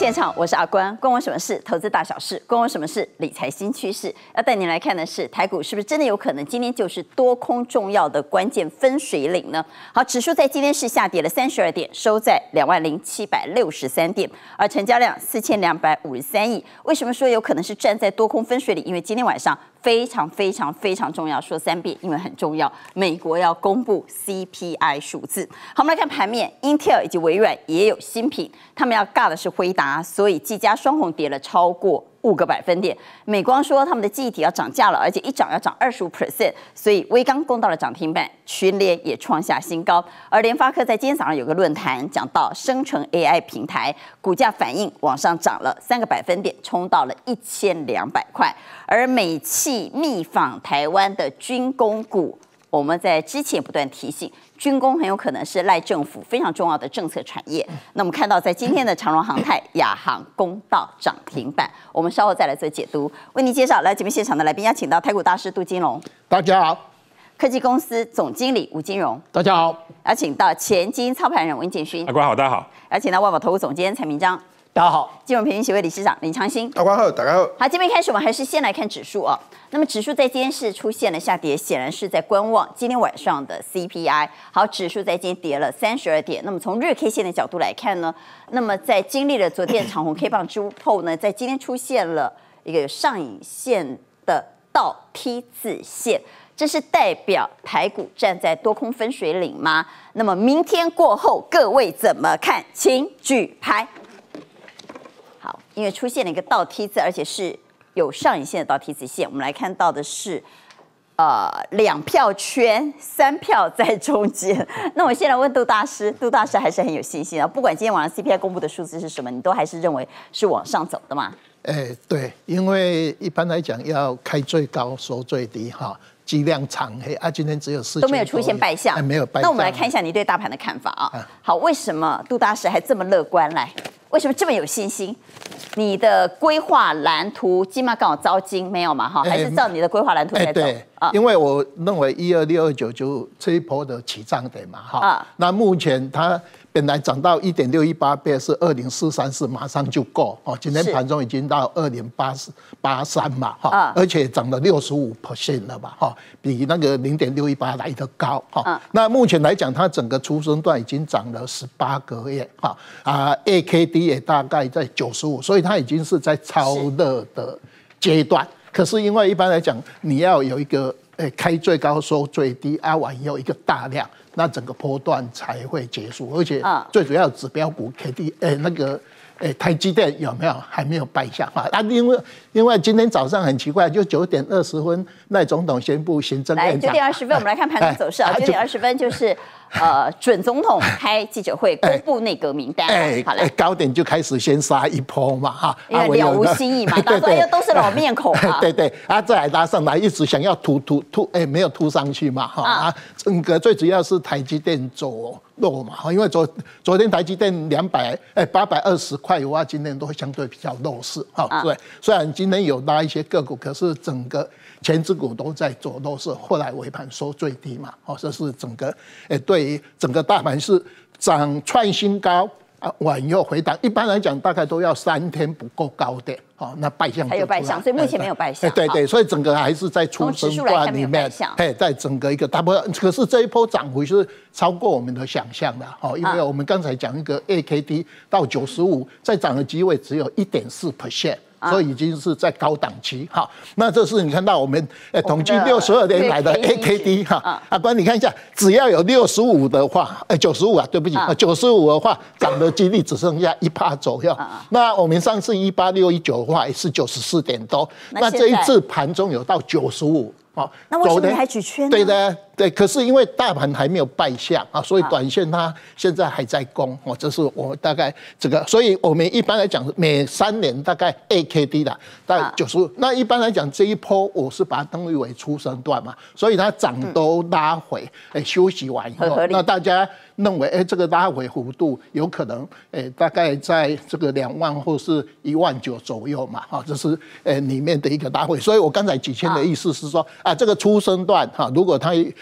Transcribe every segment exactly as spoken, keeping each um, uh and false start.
现场，我是阿关，关我什么事？投资大小事，关我什么事？理财新趋势。要带您来看的是台股是不是真的有可能今天就是多空重要的关键分水岭呢？好，指数在今天是下跌了三十二点，收在两万零七百六十三点，而成交量四千两百五十三亿。为什么说有可能是站在多空分水岭？因为今天晚上非常非常非常重要，说三遍，因为很重要。美国要公布 C P I 数字。好，我们来看盘面 ，Intel 以及微软也有新品，他们要尬的是辉达，所以技嘉双红跌了超过五个百分点。美光说他们的记忆体要涨价了，而且一涨要涨二十五 percent， 所以威刚攻到了涨停板，群联也创下新高。而联发科在今天早上有个论坛讲到生成 A I 平台，股价反应往上涨了三个百分点，冲到了一千两百块。而美企密访台湾的军工股，我们在之前不断提醒，军工很有可能是赖政府非常重要的政策产业。那我们看到，在今天的长荣航太、亚航攻到涨停板，我们稍后再来做解读。为您介绍来节目现场的来宾，邀请到台股大师杜金龙， 大家好； 科技公司总经理吴金荣， 大家好； 邀请到前基金操盘人温建勋， 阿关好，大家好； 邀请到万宝投顾总监蔡明章， 大家好； 金融培训协会理事长林长兴， 阿关好，大家好。 好，今天开始我们还是先来看指数哦。那么指数在今天是出现了下跌，显然是在观望今天晚上的 C P I。好，指数在今天跌了三十二点。那么从日 K 线的角度来看呢，那么在经历了昨天长红 K 棒之后呢，在今天出现了一个上影线的倒 T 字线，这是代表台股站在多空分水岭吗？那么明天过后，各位怎么看？请举牌。好，因为出现了一个倒 T 字，而且是有上影线的倒 T 字线，我们来看到的是，呃，两票圈，三票在中间。那我先来问杜大师，杜大师还是很有信心啊。不管今天晚上 C P I 公布的数字是什么，你都还是认为是往上走的吗？ 哎，对，因为一般来讲要开最高收最低哈，剂量长黑啊，今天只有四都没有出现败象， 哎，没有败象。 那我们来看一下你对大盘的看法啊。啊好，为什么杜大师还这么乐观？来。为什么这么有信心？你的规划蓝图今嘛刚好招金没有嘛？哈，还是照你的规划蓝图在走？ 对，因为我认为一二六二九就这一波的起涨点嘛，哈。啊、那目前它本来涨到一点六一八倍是二零四三四，马上就够哦。今天盘中已经到二点八八三嘛，哈，啊、而且涨了六十五 percent 了嘛，哈，比那个零点六一八来得高，哈。啊、那目前来讲，它整个出生段已经涨了十八个月，哈啊 ，A K D 也大概在九十五，所以它已经是在超热的阶段。可是因为一般来讲，你要有一个诶开最高收最低，啊完以后一个大量，那整个波段才会结束。而且最主要指标股 K D 诶那个诶台积电有没有还没有败象啊？啊，因为因为今天早上很奇怪，就九点二十分赖总统宣布行政院长。 来九点二十分，我们来看盘中走势啊。九点二十分就是。呃，准总统开记者会公布内阁名单， 哎， 好嘞， 高点就开始先杀一波嘛，哈， 因为了无新意嘛，大家说哎都是老面孔啊， 对对，啊再来拉上来，一直想要突突突，哎没有突上去嘛，哈啊，整个最主要是台积电走弱嘛，因为昨昨天台积电两百哎八百二十块的话，今天都相对比较弱势，哈，对，虽然今天有拉一些个股，可是整个前指股都在走弱势，后来尾盘收最低嘛，哦，这是整个哎对。整个大盘是涨创新高啊，晚又回档。一般来讲，大概都要三天不够高点，哦，那败象还有败象，所以目前没有败象。 对对，所以整个还是在出生段里面，哎，在整个一个大波，可是这一波涨幅是超过我们的想象的，哦，因为我们刚才讲一个 A K D 到九十五，再涨的机会只有一点四 percent。所以已经是在高档期，好，那这是你看到我们呃统计六十二年来的 A K D 哈，阿关你看一下，只要有六十五的话，哎九十五啊，对不起，九十五的话涨的几率只剩下一趴左右。那我们上次一八六一九的话也是九十四点多，那这一次盘中有到九十五。 哦，那为什么你还举圈呢？ 对的，对。可是因为大盘还没有败象啊，所以短线它现在还在攻哦。这是我大概这个，所以我们一般来讲，每三年大概 A K D 的大概九十五。那一般来讲，这一波我是把它登录为出生段嘛，所以它涨都拉回，哎、嗯，休息完以后，那大家认为，哎，这个拉回幅度有可能，哎，大概在这个两万或是一万九左右嘛，哈，这是呃里面的一个拉回。所以我刚才几千的意思是说。啊，这个出生段哈，如果它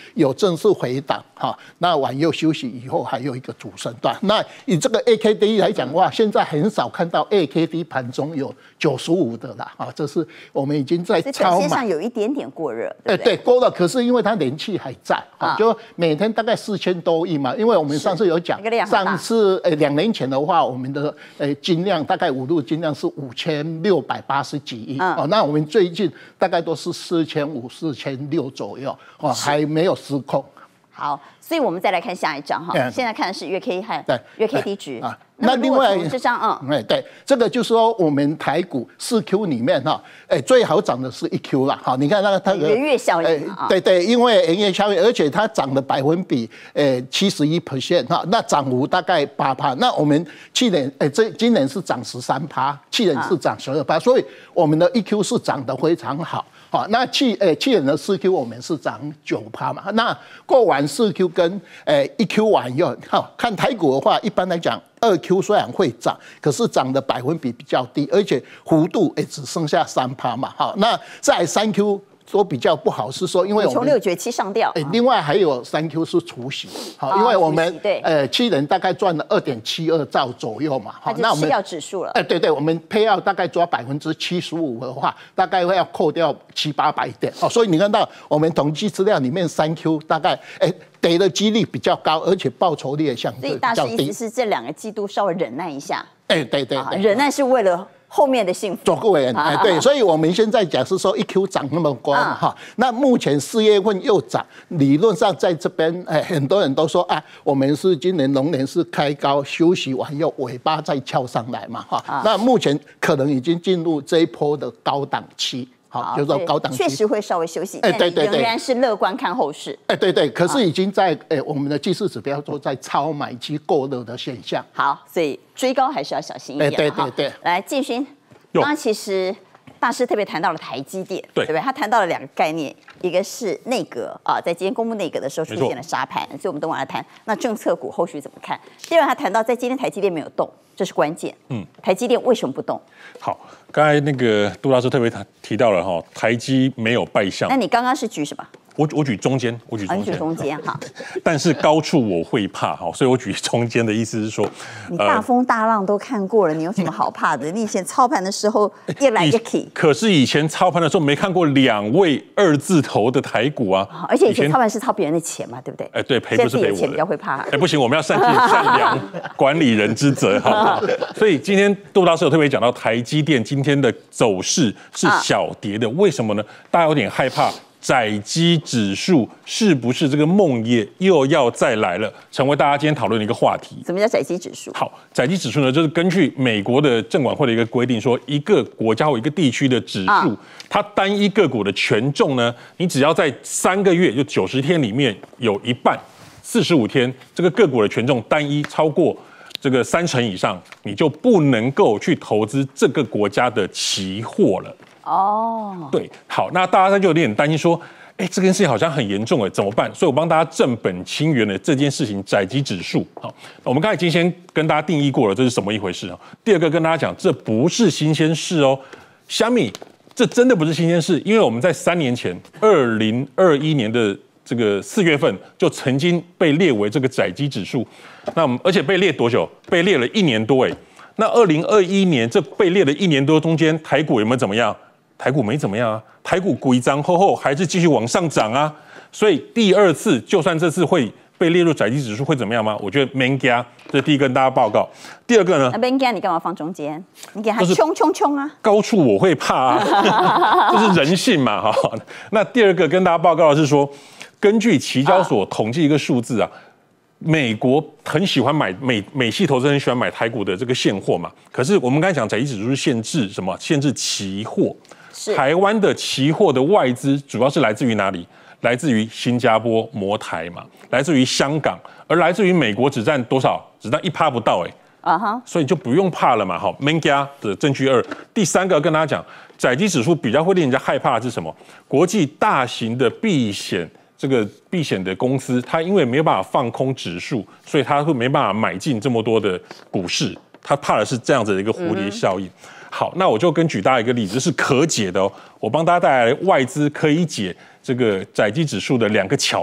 有正式回档哈，那晚又休息以后还有一个主升段。那以这个 A K D 来讲的话，现在很少看到 A K D 盘中有九十五的啦，啊，这是我们已经在超买上有一点点过热，对不对？对，过了，可是因为它人气还在啊，就每天大概四千多亿嘛。因为我们上次有讲，上次呃两年前的话，我们的呃金量大概五路金量是五千六百八十几亿哦，那我们最近大概都是四千五、四千六左右哦，还没有失控。好， 所以我们再来看下一张哈，现在看的是月 K 和月 K D 值啊。 那另外这张嗯， 哎对，这个就是说我们台股四 Q 里面哈，哎最好涨的是一 Q 啦，好，你看那个它元月效应啊，对对，因为元月效应，而且它涨的百分比呃七十一 percent 哈，那涨幅大概八趴，那我们去年哎这今年是涨十三趴，去年是涨十二趴，所以我们的一 Q 是涨得非常好。好，那去诶去年的四 Q 我们是涨九趴嘛，那过完四 Q 跟诶一 Q 完以后，好看台股的话，一般来讲二 Q 虽然会涨，可是涨的百分比比较低，而且幅度也只剩下三趴嘛。好，那在三 Q。都比较不好，是说因为我们从六绝七上吊， 哎，另外还有三 Q 是除息，好，因为我们呃七人大概赚了二点七二兆左右嘛， 好，那我们吃掉指数了， 哎，对对，我们配要大概抓百分之七十五的话，大概会要扣掉七八百点，好，所以你看到我们统计资料里面三 Q 大概哎跌的几率比较高，而且报酬率也相对比较低。 所以大师意思是这两个季度稍微忍耐一下， 哎，对对对， 忍耐是为了后面的幸福， 走过人哎，对，所以我们现在讲是说一 Q 涨那么高哈，那目前四月份又涨，理论上在这边哎，很多人都说啊，我们是今年龙年是开高休息完又尾巴再翘上来嘛哈，那目前可能已经进入这一波的高档期。好，就是说高档确实会稍微休息， 哎，对对对， 仍然是乐观看后市。 哎，对对，可是已经在哎我们的技术指标都在超买期过热的现象。 好，所以追高还是要小心一点。 哎，对对对。 来，建勋，刚刚其实大师特别谈到了台积电，对不对？他谈到了两个概念，一个是内阁啊，在今天公布内阁的时候出现了沙盘，所以我们等会来谈。那政策股后续怎么看？第二，他谈到在今天台积电没有动。这是关键。嗯，台积电为什么不动？ 好，刚才那个杜大师特别提到了哈，台积没有败相。 那你刚刚是举什么？ 我我举中间，我举中间， 啊、举中间哈。 但是高处我会怕哈，所以我举中间的意思是说， 你大风大浪都看过了，你有什么好怕的？你以前操盘的时候一来一去， 可是以前操盘的时候没看过两位二字头的台股啊， 而且以前操盘是操别人的钱嘛，对不对？ 哎，对，赔不是赔我的， 比较会怕。 哎，不行，我们要善尽善良管理人之责哈。所以今天杜大师有特别讲到台积电今天的走势是小跌的，为什么呢？大家有点害怕。载基指数是不是这个梦魇又要再来了？成为大家今天讨论的一个话题。 什么叫载基指数？ 好，载基指数呢，就是根据美国的证管会的一个规定，说一个国家或一个地区的指数，啊、它单一个股的权重呢，你只要在三个月就九十天里面有一半，四十五天这个个股的权重单一超过这个三成以上，你就不能够去投资这个国家的期货了。哦，对，好，那大家就有点担心说，哎，这件事情好像很严重哎，怎么办？所以我帮大家正本清源的这件事情，载基指数。好，我们刚才已经先跟大家定义过了，这是什么一回事啊？第二个跟大家讲，这不是新鲜事哦，虾米，这真的不是新鲜事，因为我们在三年前，二零二一年的这个四月份就曾经被列为这个载基指数，那我们而且被列多久？被列了一年多哎。那二零二一年这被列了一年多中间，台股有没有怎么样？台股没怎么样啊，台股鬼涨后后还是继续往上涨啊，所以第二次就算这次会被列入载基指数会怎么样吗？我觉得没加，这是第一个跟大家报告。第二个呢？ 那没加你干嘛放中间？你给它冲冲冲啊！ 高处我会怕啊，这是人性嘛哈。那第二个跟大家报告的是说，根据期交所统计一个数字啊。美国很喜欢买美美系投资人很喜欢买台股的这个现货嘛，可是我们刚才讲载基指数是限制什么？限制期货。台湾的期货的外资主要是来自于哪里？来自于新加坡摩台嘛，来自于香港，而来自于美国只占多少？只占一趴不到哎。啊哈，所以就不用怕了嘛。好 ，Manga 的证据二，第三个跟大家讲，载基指数比较会令人家害怕的是什么？国际大型的避险。这个避险的公司，它因为没有办法放空指数，所以它会没办法买进这么多的股市。它怕的是这样子的一个蝴蝶效应。嗯、好，那我就跟举大家一个例子，是可解的哦。我帮大家带来外资可以解这个载基指数的两个巧门。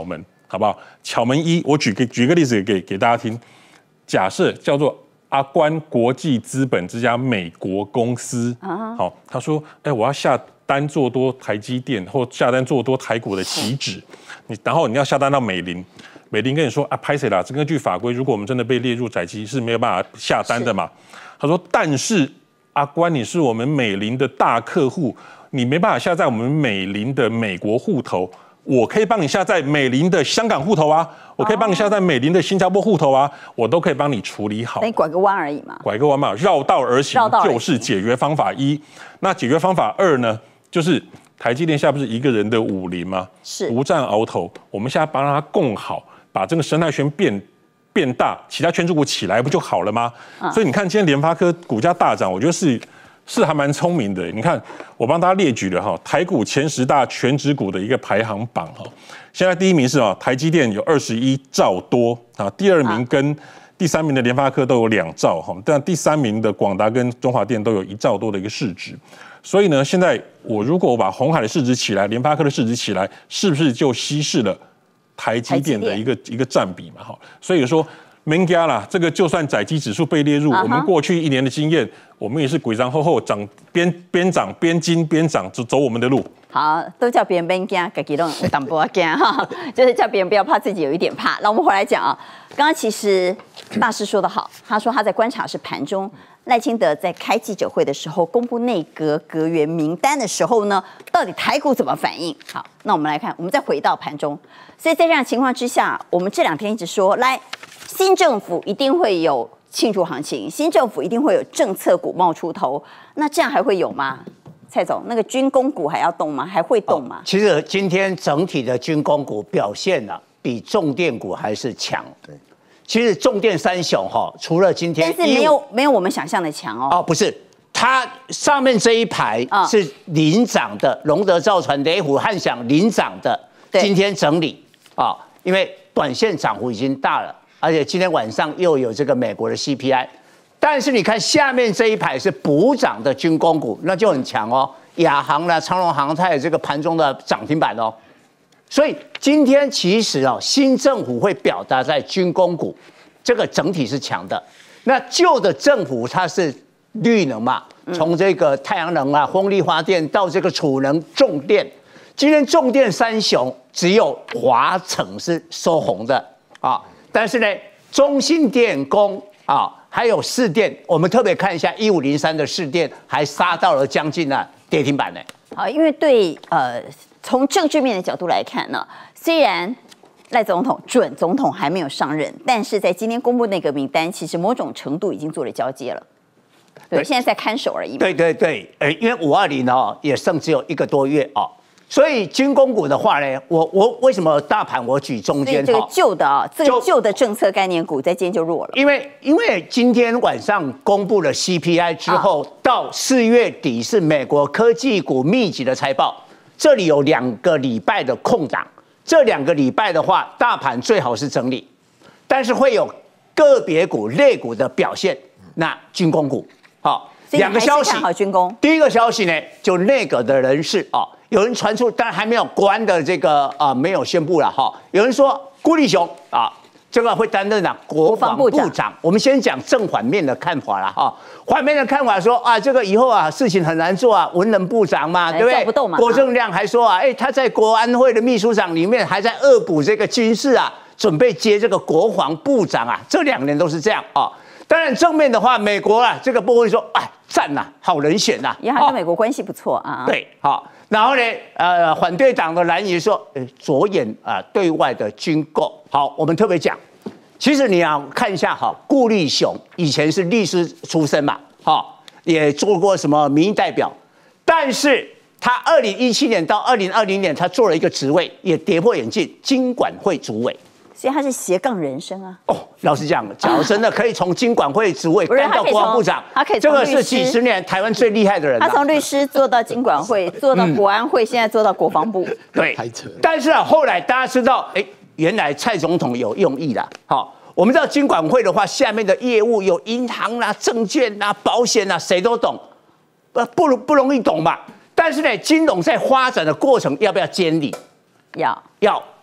好不好？巧门一，我举个举个例子给给大家听。假设叫做阿关国际资本这家美国公司，好、uh， huh. 他说，哎、欸，我要下单做多台积电，或下单做多台股的期指，你然后你要下单到美林，美林跟你说啊，拍谁啦？根据法规，如果我们真的被列入载机，是没有办法下单的嘛。他说，但是阿关，你是我们美林的大客户，你没办法下在我们美林的美国户头。我可以帮你下在美林的香港户头啊，我可以帮你下在美林的新加坡户头啊，我都可以帮你处理好。 你拐个弯而已嘛， 拐个弯嘛，绕道而行就是解决方法一。那解决方法二呢，就是台积电现在不是一个人的武林吗？ 是独占鳌头，我们现在帮它供好，把这个生态圈变变大，其他权值股起来不就好了吗？嗯、所以你看今天联发科股价大涨，我觉得是。是还蛮聪明的，你看我帮大家列举了哈台股前十大权值股的一个排行榜哈，现在第一名是啊台积电有二十一兆多啊，第二名跟第三名的联发科都有两兆哈，但第三名的广达跟中华电都有一兆多的一个市值，所以呢，现在我如果把鸿海的市值起来，联发科的市值起来，是不是就稀释了台积电的一个一个占比嘛哈？所以说。免惊啦，这个就算载机指数被列入， uh huh. 我们过去一年的经验，我们也是鬼张厚厚涨，边边涨边惊边涨，走走我们的路。 好，都叫别人别惊，自己都有淡薄惊哈，就是叫别人不要怕，自己有一点怕。那我们回来讲啊，刚刚其实大师说得好，他说他在观察是盘中赖清德在开记者会的时候公布内阁阁员名单的时候呢，到底台股怎么反应？好，那我们来看，我们再回到盘中，所以在这样的情况之下，我们这两天一直说来。新政府一定会有庆祝行情，新政府一定会有政策股冒出头，那这样还会有吗？蔡总，那个军工股还要动吗？还会动吗？哦、 其实今天整体的军工股表现呢、啊，比重电股还是强。对，其实重电三雄哈，除了今天， 但是没有没有我们想象的强哦。 哦，不是，它上面这一排是领涨的，龙德造船、雷虎、汉翔领涨的，今天整理啊、哦，因为短线涨幅已经大了。而且今天晚上又有这个美国的 C P I， 但是你看下面这一排是补涨的军工股，那就很强哦，亚航啦、长荣航太这个盘中的涨停板哦。所以今天其实哦，新政府会表达在军工股，这个整体是强的。那旧的政府它是绿能嘛，从这个太阳能啊、风力发电到这个储能、重电，今天重电三雄只有华城是收红的啊。但是呢，中兴电工啊，还有市电，我们特别看一下一五零三的市电，还杀到了将近了跌停板呢。 好，因为对呃，从政治面的角度来看呢，虽然赖总统准总统还没有上任，但是在今天公布那个名单，其实某种程度已经做了交接了。对，对现在在看守而已嘛。 对对对，呃，因为五二零哦，也剩只有一个多月哦。所以军工股的话呢，我我为什么大盘我举中间？ 这个旧的啊，这个旧的政策概念股在今天就弱了。 因为因为今天晚上公布了 C P I 之后，啊、到四月底是美国科技股密集的财报，这里有两个礼拜的空档，这两个礼拜的话，大盘最好是整理，但是会有个别股、类股的表现。那军工股，好，两个消息。 好军工。 第一个消息呢，就内阁的人事啊。有人传出，但还没有关的这个啊、呃，没有宣布了哈。有人说辜立雄啊，这个会担任啊国防部长。部长我们先讲正反面的看法啦哈。反面的看法说啊，这个以后啊事情很难做啊，文人部长嘛，对不对？ 不动嘛。 郭正亮还说啊，哎，他在国安会的秘书长里面还在恶补这个军事啊，准备接这个国防部长啊，这两年都是这样啊。当然正面的话，美国啊这个部分说，哎，赞呐、啊，好人选呐、啊， 因为他跟美国关系不错啊。 对，好。然后呢，呃，反对党的蓝营说，呃，着眼啊、呃、对外的军购。好，我们特别讲，其实你要看一下哈，顾立雄以前是律师出身嘛，好，也做过什么民意代表，但是他二零一七年到二零二零年，他做了一个职位，也跌破眼镜，金管会主委。 所以他是斜杠人生啊！ 哦，老实讲，假如真的可以从金管会职位干到国防部长， 他可以这个是几十年台湾最厉害的人。 他从律师做到金管会，做到国安会，现在做到国防部。 对，但是啊，后来大家知道，哎，原来蔡总统有用意啦。好，我们知道金管会的话，下面的业务有银行啦、证券啦、保险啦，谁都懂，呃，不不容易懂吧？但是呢，金融在发展的过程要不要监理？ 要要。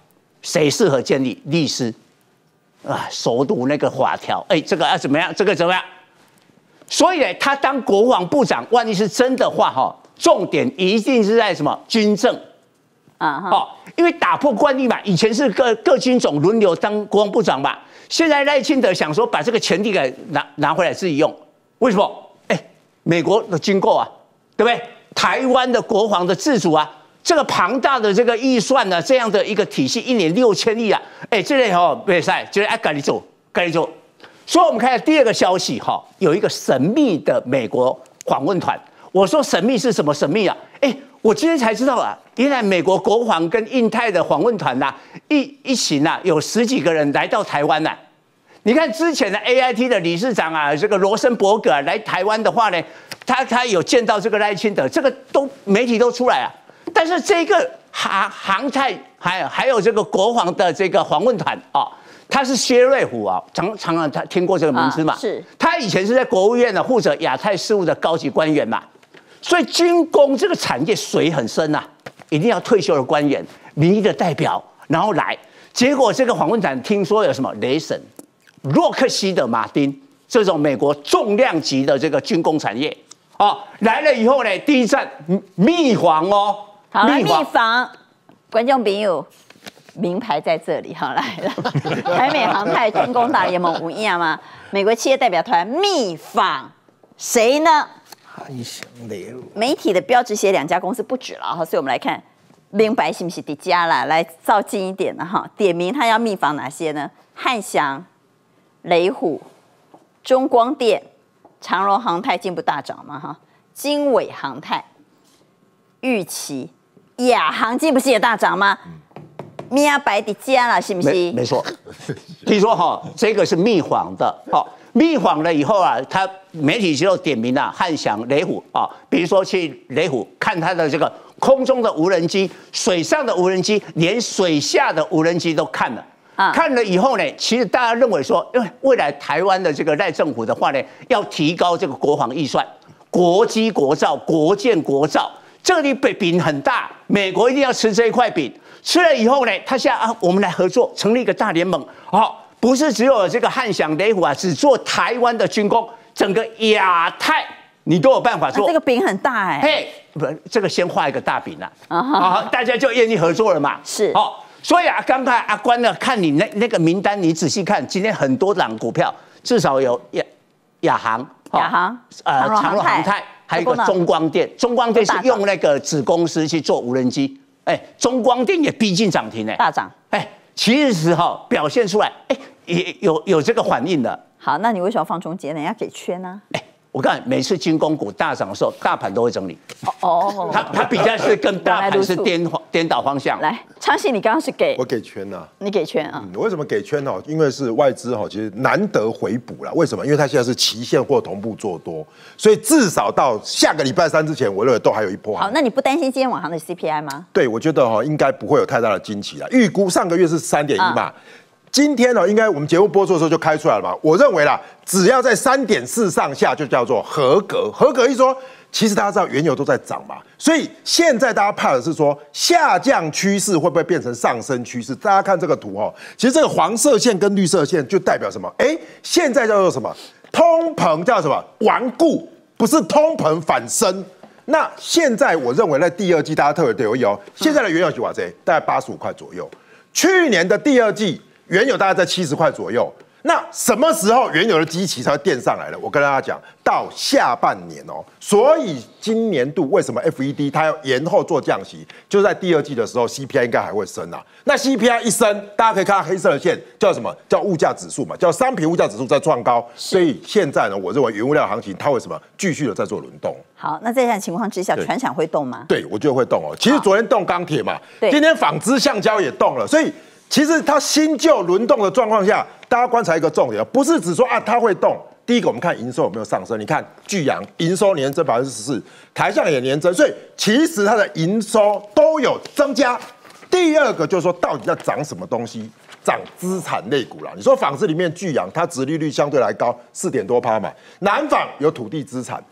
谁适合建立律师？啊，熟读那个法条，哎，这个要怎么样？这个怎么样？所以呢，他当国防部长，万一是真的话，哈，重点一定是在什么军政啊？哦，因为打破惯例嘛，以前是各各军种轮流当国防部长嘛，现在赖清德想说把这个权力给拿拿回来自己用，为什么？哎，美国的军购啊，对不对？台湾的国防的自主啊。这个庞大的这个预算呢，这样的一个体系，一年六千亿啊！哎，这类哈比赛就是哎，赶紧做，赶紧做。所以，我们看第二个消息哈，有一个神秘的美国访问团。我说神秘是什么神秘啊？哎，我今天才知道啊，原来美国国防跟印太的访问团呐、啊，一一行啊，有十几个人来到台湾呐、啊。你看之前的 A I T 的理事长啊，这个罗森伯格、啊、来台湾的话呢，他他有见到这个赖清德，这个都媒体都出来啊。但是这个航航太还有还有这个国防的这个访问团啊，他是薛瑞虎啊，常常常他听过这个名字嘛？啊、是。他以前是在国务院呢负责亚太事务的高级官员嘛，所以军工这个产业水很深呐、啊，一定要退休的官员、民意的代表，然后来。结果这个访问团听说有什么雷神、洛克希德马丁这种美国重量级的这个军工产业啊，来了以后呢，第一站密访哦。 好了，秘防，观众朋友，名牌在这里，好来了。台美航太军工大联盟无影吗？美国企业代表团密访谁呢？ 汉翔雷虎。 媒体的标志写两家公司不止了哈，所以我们来看明白是不是第家啦？来照近一点的哈，点名他要密访哪些呢？汉翔、雷虎、中光电、长荣航太进步大涨嘛哈，经纬航太、玉期。亚航进不是也大涨吗？米亚白的家了，是不是？ 没没错。听说哈，这个是密访的，好，密访了以后啊，他媒体就点名了汉翔、雷虎啊，比如说去雷虎看他的这个空中的无人机、水上的无人机，连水下的无人机都看了。啊，看了以后呢，其实大家认为说，因为未来台湾的这个赖政府的话呢，要提高这个国防预算，国机国造、国建国造。这里饼很大，美国一定要吃这一块饼。吃了以后呢，他现在啊，我们来合作，成立一个大联盟。好，不是只有这个汉翔、雷虎啊，只做台湾的军工，整个亚太你都有办法做。 啊、这个饼很大哎、欸。 嘿，不，这个先画一个大饼啊，啊、uh-huh. 大家就愿意合作了嘛。 是。 好，所以啊，刚才阿关呢，看你那那个名单，你仔细看，今天很多档股票，至少有亚亚航、 亚航、 呃长荣航太。还有一个中光电，中光电是用那个子公司去做无人机，哎，中光电也逼近涨停哎， 大涨， 哎，其实哈表现出来，哎，也有有这个反应的。 好，那你为什么放中间呢？要给圈呢？ 哎，我看每次军工股大涨的时候，大盘都会整理。 哦哦， 它它比较是跟大盘是颠颠倒方向。 来，昌信，你刚刚是给我给圈呐、啊， 你给圈啊？ 嗯，为什么给圈呢？因为是外资哈，其实难得回补了。为什么？因为它现在是期现或同步做多，所以至少到下个礼拜三之前，我认为都还有一波。 好，那你不担心今天晚上的 C P I 吗？ 对，我觉得哈应该不会有太大的惊奇了。预估上个月是三点一嘛。啊今天呢，应该我们节目播出的时候就开出来了嘛。我认为啦，只要在三点四上下就叫做合格。合格一说，其实大家知道原油都在涨嘛，所以现在大家怕的是说下降趋势会不会变成上升趋势？大家看这个图哦，其实这个黄色线跟绿色线就代表什么？哎，现在叫做什么？通膨叫什么？顽固，不是通膨反升。那现在我认为在第二季大家特别留意哦，现在的原油是多少？大概八十五块左右。去年的第二季。原油大概在七十块左右，那什么时候原油的基期才会垫上来了？我跟大家讲，到下半年哦。所以今年度为什么 F E D 它要延后做降息，就在第二季的时候 ，C P I 应该还会升啊。那 C P I 一升，大家可以看到黑色的线叫什么？叫物价指数嘛，叫商品物价指数在创高。所以现在呢，我认为原物料行情它会什么继续的在做轮动。 好，那在这样情况之下，传产会动吗？ 对，我觉得会动哦。其实昨天动钢铁嘛，今天纺织橡胶也动了，所以。其实它新旧轮动的状况下，大家观察一个重点，不是只说啊它会动。第一个，我们看营收有没有上升。你看巨阳营收年增百分之十四，台象也年增，所以其实它的营收都有增加。第二个就是说，到底要涨什么东西？涨资产类股啦。你说纺织里面巨阳，它殖利率相对来高，四点多趴嘛。南纺有土地资产。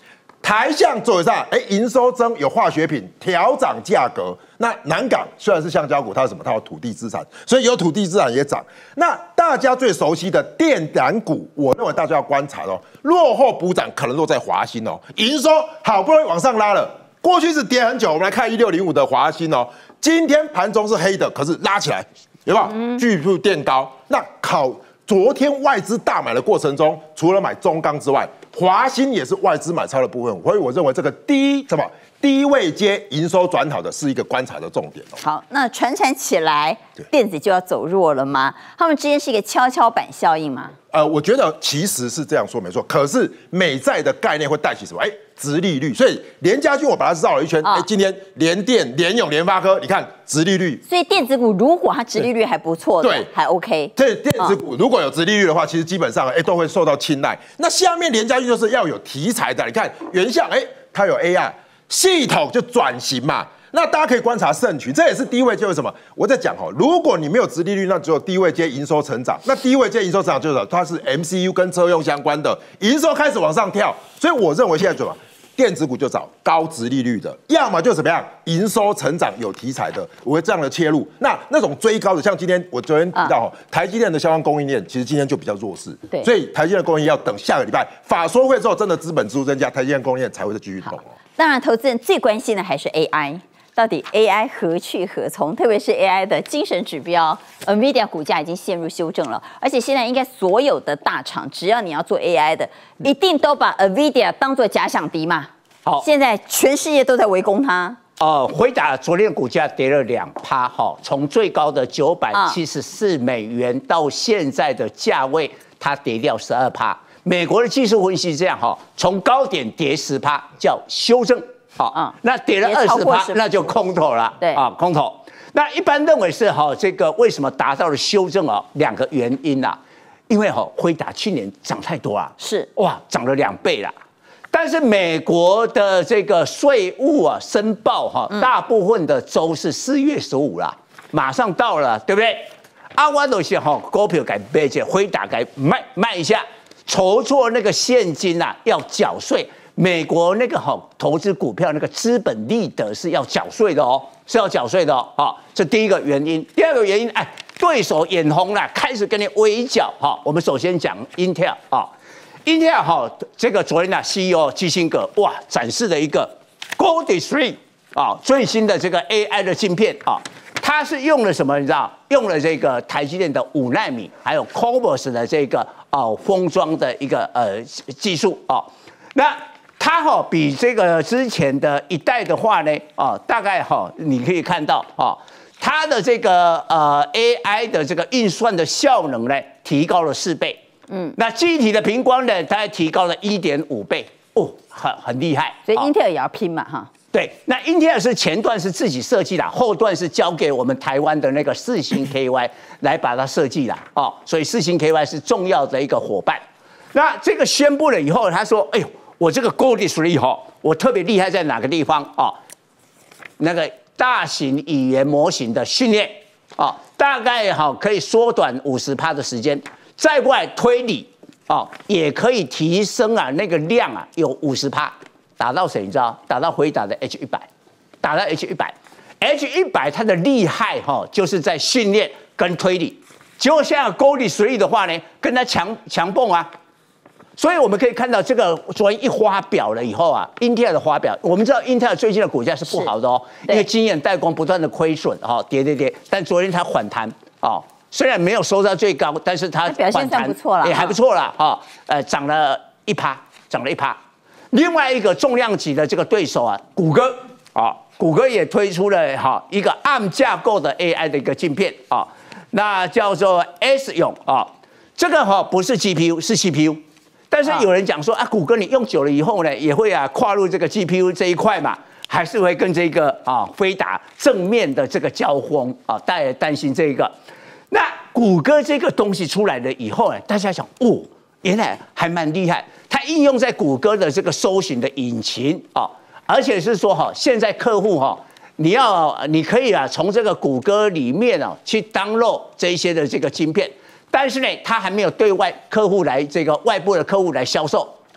台橡走上，哎，营收增，有化学品调涨价格。那南港虽然是橡胶股，它有什么？它有土地资产，所以有土地资产也涨。那大家最熟悉的电缆股，我认为大家要观察哦，落后补涨可能落在华兴哦，营收好不容易往上拉了，过去是跌很久。我们来看一六零五的华兴哦，今天盘中是黑的，可是拉起来，有没有？巨幅垫高。那考昨天外资大买的过程中，除了买中钢之外，华兴也是外资买超的部分，所以我认为这个第一什么低位阶营收转好的是一个观察的重点哦。 好，那传产起来，电子就要走弱了吗？他们之间是一个跷跷板效应吗？ 呃，我觉得其实是这样说没错，可是美债的概念会带起什么？哎，殖利率。所以联家军我把它绕了一圈，哎、哦，今天联电、联咏、联发科，你看殖利率。 所以电子股如果它殖利率还不错的，对，还 OK。 对，电子股如果有殖利率的话，其实基本上哎都会受到青睐。那下面联家军就是要有题材的，你看原相哎，它有 A I 系统就转型嘛。那大家可以观察盛群，这也是低位阶为什么？我在讲哦，如果你没有殖利率，那只有低位阶营收成长。那低位阶营收成长就是它是 M C U 跟车用相关的，营收开始往上跳。所以我认为现在怎么？电子股就找高殖利率的，要么就怎么样，营收成长有题材的，我会这样的切入。那那种追高的，像今天我昨天提到，啊、台积电的相关供应链，其实今天就比较弱势。对，所以台积电的供应链要等下个礼拜法说会之后，真的资本支出增加，台积电供应链才会再继续动哦。 当然，投资人最关心的还是 A I。到底 A I 何去何从？特别是 A I 的精神指标 ，NVIDIA 股价已经陷入修正了。而且现在应该所有的大厂，只要你要做 A I 的，一定都把 NVIDIA 当作假想敌嘛。好，现在全世界都在围攻它。 呃，辉达昨天股价跌了两趴，哈，从最高的九百七十四美元到现在的价位，它跌掉十二趴。美国的技术分析这样哈，从高点跌十趴叫修正。好，嗯，那跌了二十趴，那就空头了。对啊，空头。那一般认为是哈，这个为什么达到了修正啊？两个原因啦，因为哈，辉达去年涨太多啊， 是哇，涨了两倍啦。但是美国的这个税务啊申报哈，大部分的州是四月十五啦，马上到了，对不对？啊，我都是哈，股票该卖去，辉达该卖卖一下，筹措那个现金啊，要缴税。美国那个哈投资股票那个资本利得是要缴税的哦，是要缴税的哦。好，这第一个原因。第二个原因，哎，对手眼红了，开始跟你围剿。好，我们首先讲 Intel 啊 ，Intel 哈，这个昨天的 C E O 基辛格哇展示了一个 Gold Three 啊最新的这个 A I 的晶片啊，它是用了什么？你知道？用了这个台积电的五奈米，还有 Cobos 的这个哦封装的一个呃技术啊，那。它哈比这个之前的一代的话呢，啊，大概哈你可以看到啊，它的这个呃 A I 的这个运算的效能呢，提高了四倍，嗯，那记忆体的频光呢，它还提高了一点五倍，哦，很很厉害。 所以 Intel 也要拼嘛，哈。 对，那 Intel 是前段是自己设计的，后段是交给我们台湾的那个世芯 K Y 来把它设计的，哦，所以世芯 K Y 是重要的一个伙伴。那这个宣布了以后，他说，哎呦。我这个 Gold Three 哈，我特别厉害在哪个地方啊？那个大型语言模型的训练啊，大概哈可以缩短五十趴的时间，再过来推理啊，也可以提升啊那个量啊有五十趴，打到谁你知道？打到辉达的 H 一百，打到 H 一百 ，H 一百它的厉害哈，就是在训练跟推理。结果现在 Gold Three 的话呢，跟它强强蹦啊。所以我们可以看到，这个昨天一发表了以后啊 ，Intel 的发表，我们知道 Intel 最近的股价是不好的哦，因为晶圆代工不断的亏损哈，跌跌跌。但昨天它反弹哦，虽然没有收到最高，但是它表现算不错了， 也还不错了哈，呃，涨了一趴，涨了一趴。另外一个重量级的这个对手啊，谷歌啊，谷歌也推出了哈一个 A R M 架构的 A I 的一个晶片啊，那叫做 S 勇啊，这个哈不是 G P U 是 C P U。但是有人讲说啊，谷歌你用久了以后呢，也会啊跨入这个 G P U 这一块嘛，还是会跟这个啊辉达正面的这个交锋啊，大家担心这个。那谷歌这个东西出来了以后呢，大家想哦，原来还蛮厉害，它应用在谷歌的这个搜寻的引擎啊，而且是说哈，现在客户哈，你要你可以啊从这个谷歌里面啊去 download 这一些的这个晶片。但是呢，它还没有对外客户来这个外部的客户来销售，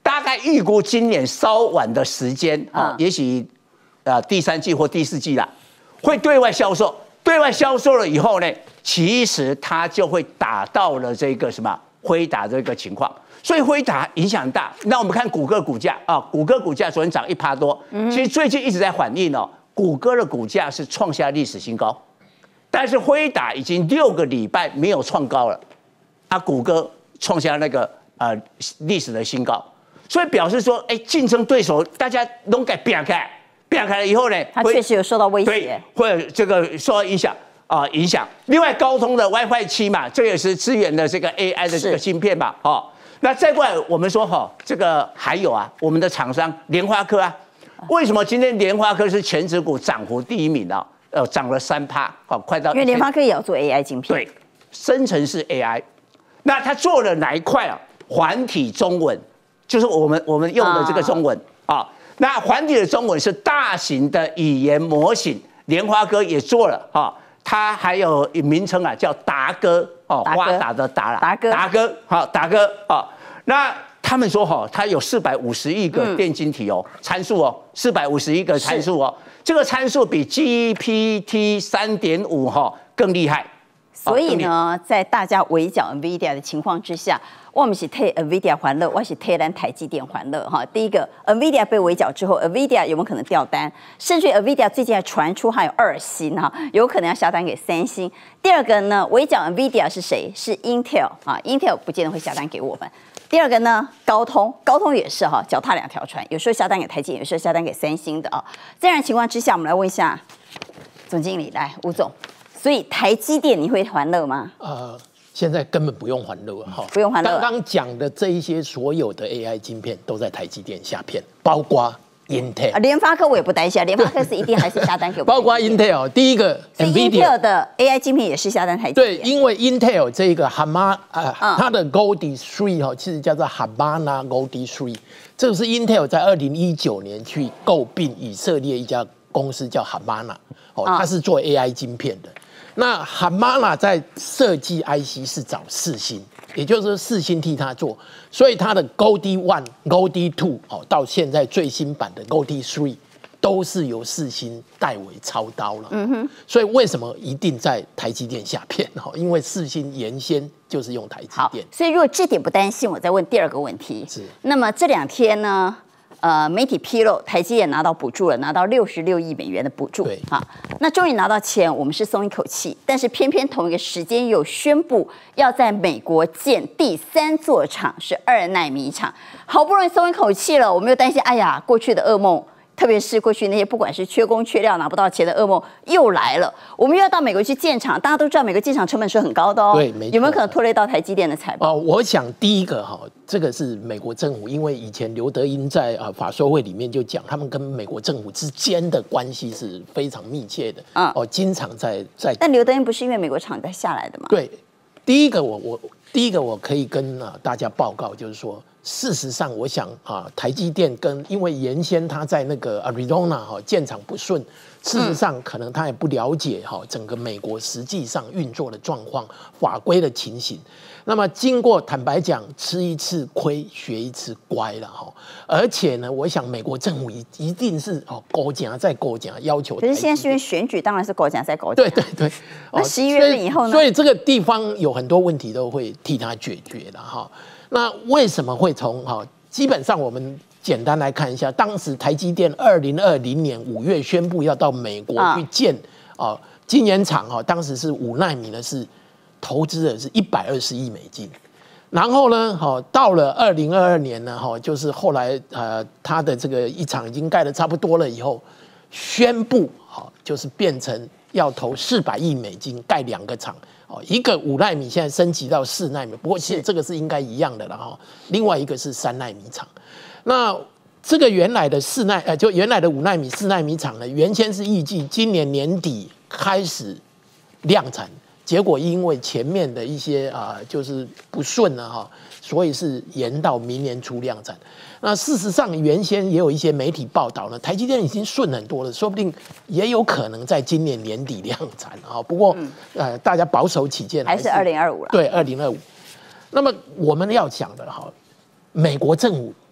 大概预估今年稍晚的时间啊，也许呃第三季或第四季啦，会对外销售。对外销售了以后呢，其实它就会打到了这个什么辉达这个情况，所以辉达影响大。那我们看谷歌股价啊，谷歌股价昨天涨一趴多，其实最近一直在反映哦，谷歌的股价是创下历史新高，但是辉达已经六个礼拜没有创高了，啊，谷歌创下那个呃历史的新高，所以表示说，哎，竞争对手大家都给变开。变开了以后呢， 它确实有受到威胁， 对，会这个受到影响啊、呃，影响。另外，高通的 WiFi 七嘛，这也是支援的这个 A I 的这个芯片嘛，哦。那再过来，我们说哈、哦，这个还有啊，我们的厂商联发科啊，为什么今天联发科是全指股涨幅第一名啊？呃，涨了三趴，哦，快到。 因为联发科也要做 A I 晶片， 对，生成式 A I。那它做了哪一块啊？环体中文，就是我们我们用的这个中文啊。啊那环体的中文是大型的语言模型，联发科也做了哈、哦，它还有名称啊，叫达哥哦，花达的达啦， 达哥， 达哥，好，达哥哦。那他们说哈、哦，它有四百五十亿个电晶体哦，嗯、参数哦，四百五十亿个参数哦，这个参数比 G P T 三点五哈更厉害。 所以呢，在大家围剿 NVIDIA 的情况之下，我们是替 NVIDIA 欢乐，我是替咱台积电欢乐哈。第一个 ，NVIDIA 被围剿之后 ，NVIDIA 有没有可能掉单？甚至 NVIDIA 最近还传出还有二星哈，有可能要下单给三星。第二个呢，围剿 NVIDIA 是谁？是 Intel 啊 ，Intel 不见得会下单给我们。第二个呢，高通，高通也是哈，脚踏两条船，有时候下单给台积电，有时候下单给三星的啊。这样的情况之下，我们来问一下总经理，来吴总。所以台积电你会欢乐吗？ 呃，现在根本不用欢乐哈， 不用欢乐。 刚刚讲的这一些所有的 A I 晶片都在台积电下片，包括 Intel。啊， 联发科我也不担心，联发科是一定还是下单给我们。 包括 Intel， 第一个 Nvidia 的 A I 晶片也是下单台积电。对，因为 Intel 这个 Habana 呃， 嗯、 它的 Goldie Three 哈，其实叫做 Habana Goldie Three， 这个是 Intel 在二零一九年去购并以色列一家公司叫 Habana， 哦，它是做 A I 晶片的。那 Habana 在设计 I C 是找世芯，也就是说世芯替他做，所以他的 Goldie One、Goldie Two 哦，到现在最新版的 Goldie Three 都是由世芯代为操刀了。嗯哼，所以为什么一定在台积电下片？哦，因为世芯原先就是用台积电。 好，所以如果这点不担心，我再问第二个问题。 是， 那么这两天呢？呃，媒体披露，台积电拿到补助了，拿到六十六亿美元的补助。 对， 啊，那终于拿到钱，我们是松一口气。但是偏偏同一个时间又宣布要在美国建第三座厂，是二奈米厂。好不容易松一口气了，我们又担心，哎呀，过去的噩梦。特别是过去那些不管是缺工缺料拿不到钱的噩梦又来了，我们又要到美国去建厂，大家都知道美国建厂成本是很高的哦。 对，没错。 有没有可能拖累到台积电的财报？ 哦，我想第一个哈，这个是美国政府，因为以前刘德英在啊法说会里面就讲，他们跟美国政府之间的关系是非常密切的。嗯，哦，经常在在。 但刘德英不是因为美国厂在下来的吗？ 对，第一个我我第一个我可以跟啊大家报告，就是说。事实上，我想啊，台积电跟因为原先他在那个 Arizona 哈建厂不顺，事实上可能他也不了解哈整个美国实际上运作的状况、法规的情形。那么经过坦白讲，吃一次亏，学一次乖了哈。而且呢，我想美国政府一一定是哦勾夹再勾夹，要求。 可是现在是因为选举，当然是勾夹再勾夹。 对对对。 那十一月份以后呢？ 所以这个地方有很多问题都会替他解决的哈。那为什么会从哈？基本上我们简单来看一下，当时台积电二零二零年五月宣布要到美国去建啊晶圆厂哈，当时是五奈米的是投资的是一百二十亿美金，然后呢，哈到了二零二二年呢，哈就是后来呃他的这个一厂已经盖得差不多了以后，宣布哈就是变成要投四百亿美金盖两个厂。哦，一个五奈米现在升级到四奈米，不过其实这个是应该一样的了哈。另外一个是三奈米厂，那这个原来的四奈呃，就原来的五奈米、四奈米厂呢，原先是预计今年年底开始量产，结果因为前面的一些啊、呃、就是不顺了哈，所以是延到明年初量产。那事实上，原先也有一些媒体报道呢，台积电已经顺很多了，说不定也有可能在今年年底量产啊。不过，嗯、呃，大家保守起见， 还是二零二五了。 对，二零二五。那么我们要讲的哈，美国政府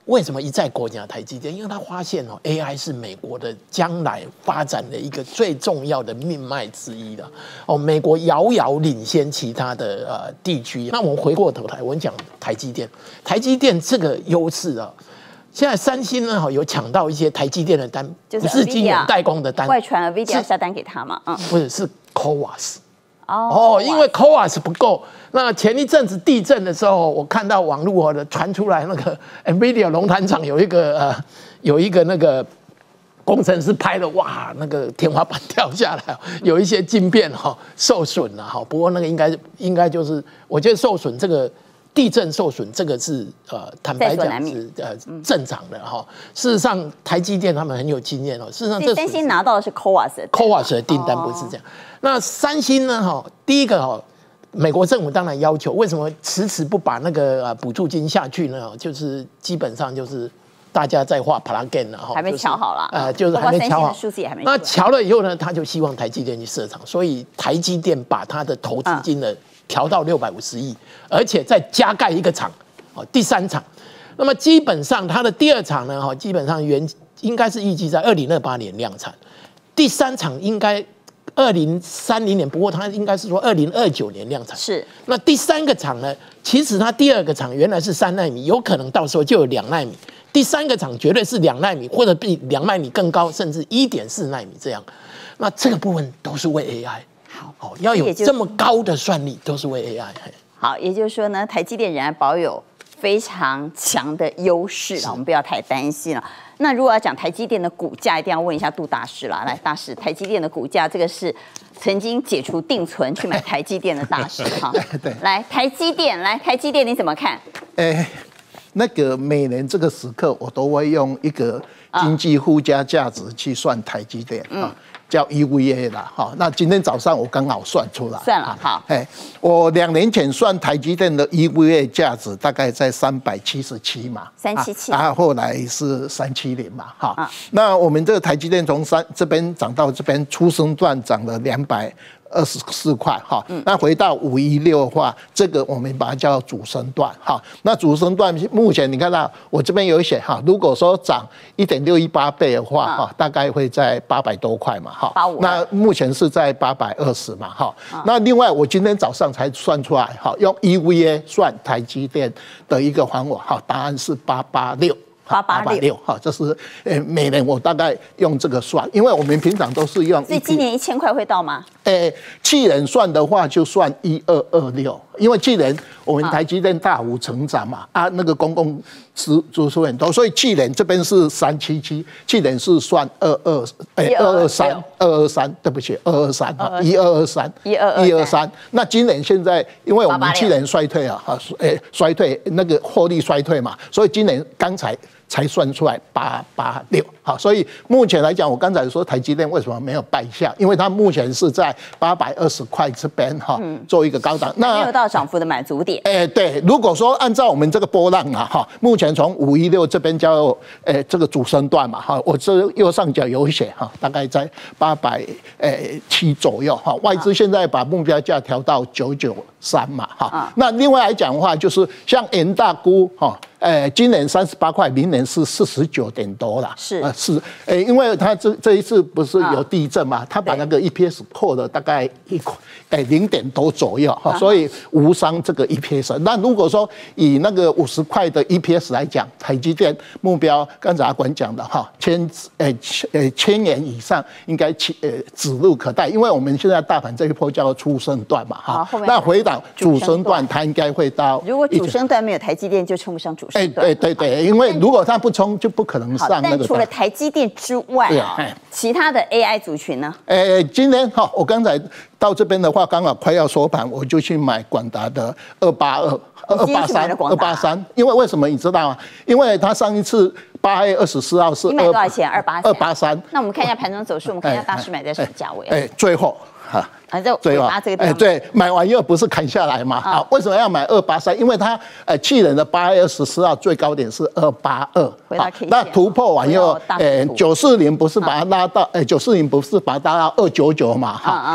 为什么一再国讲台积电？因为他发现哦 ，A I 是美国的将来发展的一个最重要的命脉之一的哦。美国遥遥领先其他的呃地区。那我们回过头来，我们讲台积电，台积电这个优势啊，现在三星呢有抢到一些台积电的单， 就是不是晶圆代工的单， 外传 N V I D I A 下单给他嘛，嗯， 不是是 C O A S。 哦， 因为 C O A S 不够。那前一阵子地震的时候，我看到网络的传出来，那个 NVIDIA 龙潭厂有一个呃，有一个那个工程师拍的，哇，那个天花板掉下来，有一些晶片哈受损了哈。不过那个应该应该就是，我觉得受损这个地震受损这个是呃，坦白讲是呃正常的哈。事实上，台积电他们很有经验哦。事实上，这三星拿到的是 C O A S C O A S 的订单，不是这样。那三星呢？哈，第一个哈，美国政府当然要求，为什么迟迟不把那个呃补助金下去呢？就是基本上就是大家在画 plugin 了哈， 还没瞧好了， 呃，就是还没瞧好， 数字也还没。 那瞧了以后呢，他就希望台积电去设厂，所以台积电把他的投资金呢调到六百五十亿，而且再加盖一个厂，哦，第三厂。那么基本上它的第二厂呢，哈，基本上原应该是预计在二零二八年量产，第三厂应该二零三零年，不过它应该是说二零二九年量产。 是。 那第三个厂呢，其实它第二个厂原来是三奈米，有可能到时候就有两奈米。第三个厂绝对是两奈米，或者比两奈米更高，甚至一点四奈米这样。那这个部分都是为 A I。好，哦，要有这么高的算力，都是为 A I。 好，也就是说呢，台积电仍然保有非常强的优势了，我们不要太担心了。那如果要讲台积电的股价，一定要问一下杜大师了。来，大师，台积电的股价，这个是曾经解除定存去买台积电的大师哈。 对， 来台积电，来台积电你怎么看？ 哎，那个每年这个时刻，我都会用一个经济附加价值去算台积电啊。叫 E V A 啦，哈，那今天早上我刚好算出来， 算了，好， 哎，我两年前算台积电的 E V A 价值大概在三百七十七嘛， 三七七， 然后后来是三七零嘛，哈，那我们这个台积电从三这边涨到这边，初升段涨了两百二十四块，哈，那回到五一六的话，这个我们把它叫主升段，哈，那主升段目前你看到我这边有写哈，如果说涨一点六一八倍的话，哈，大概会在八百多块嘛，哈，那目前是在八百二十嘛，哈，那另外我今天早上才算出来，哈，用 E V A 算台积电的一个还我，哈，答案是八八六。 八八六， 哈，这是呃每年我大概用这个算，因为我们平常都是用。 所以今年一千块会到吗？ 呃，去年算的话就算一二二六，因为去年我们台积电大幅成长嘛，啊，那个公共支支出很多，所以去年这边是三七七，去年是算二二哎二二三二二三，对不起，二二三一二二三一二一二三。那今年现在因为我们去年衰退啊，啊，哎衰退那个获利衰退嘛，所以今年刚才。才算出来八八六，好，所以目前来讲，我刚才说台积电为什么没有败下，因为它目前是在八百二十块这边哈，做一个高档， 那没有到涨幅的满足点。 哎、欸，对，如果说按照我们这个波浪啊哈，目前从五一六这边叫哎、欸、这个主升段嘛哈，我这右上角有写哈，大概在八百哎七左右哈，外资现在把目标价调到九九三嘛哈，那另外来讲的话，就是像元大估哈。呃，今年三十八块，明年是四十九点多啦。 是啊、呃，是，呃，因为它这这一次不是有地震嘛，它、啊、把那个 E P S 扣了大概一块，哎，零点多左右哈，所以无伤这个 E P S。那如果说以那个五十块的 E P S 来讲，台积电目标刚才阿管讲的哈，千呃呃千元以上应该呃指日可待，因为我们现在大盘这一波叫初升段嘛哈，那回档主升段它应该会到， 如果主升段没有台积电，就称不上主升。 哎，对对对，因为如果它不冲，就不可能上那个。 但除了台积电之外啊，其他的 A I 族群呢？ 哎，今天哈，我刚才到这边的话，刚好快要收盘，我就去买广达的二八二、二八三、二八三。因为为什么你知道吗？因为它上一次八月二十四号是你买多少钱？二八二八三。 那我们看一下盘中走势，我们看一下大师买在什么价位？ 哎，最后。哈， 啊，在尾巴这个地方， 哎，对，买完又不是砍下来嘛？啊，为什么要买二八三？因为它呃，去年的八月二十四号最高点是二八二，那突破完又，呃，九四零不是把它拉到，哎，九四零不是把它拉到二九九嘛？哈，那大家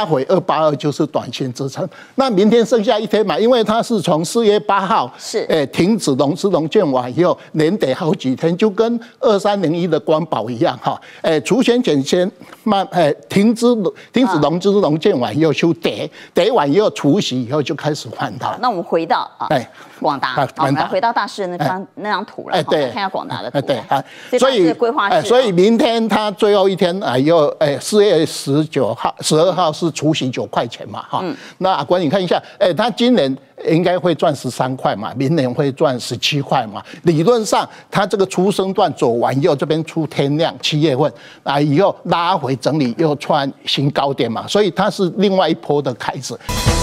拉回二八二就是短线支撑。那明天剩下一天嘛，因为它是从四月八号是诶停止融资融券完以后，连得好几天，就跟二三零一的光宝一样哈。诶，除权减先慢诶停止停止融资融券完以后就跌，跌完以后除息以后就开始反弹。 那我们回到啊， 哎， 广达，好，我们来回到大师那张那张图了， 哎，对， 看一下广达的图。 对，啊， 所以规划是， 所以明天它最后一天啊，又诶四月十九号、十二号是除息九块钱嘛，哈。那阿关你看一下，诶，它今年应该会赚十三块嘛，明年会赚十七块嘛。理论上，它这个出生段走完以后，这边出天量，七月份啊以后拉回整理又创新高点嘛，所以它是另外一波的开始。